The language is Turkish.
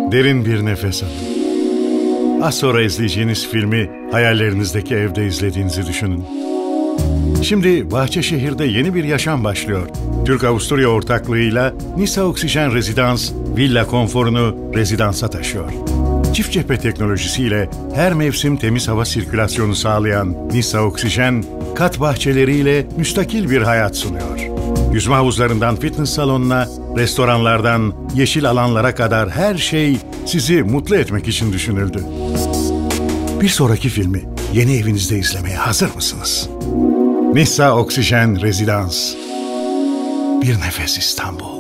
Derin bir nefes alın. Az sonra izleyeceğiniz filmi hayallerinizdeki evde izlediğinizi düşünün. Şimdi Bahçeşehir'de yeni bir yaşam başlıyor. Türk-Avusturya ortaklığıyla Nisa Oksijen Rezidans, villa konforunu rezidansa taşıyor. Çift cephe teknolojisiyle her mevsim temiz hava sirkülasyonu sağlayan Nisa Oksijen, kat bahçeleriyle müstakil bir hayat sunuyor. Yüzme havuzlarından fitness salonuna, restoranlardan yeşil alanlara kadar her şey sizi mutlu etmek için düşünüldü. Bir sonraki filmi yeni evinizde izlemeye hazır mısınız? Nisa Oksijen Rezidans. Bir nefes İstanbul.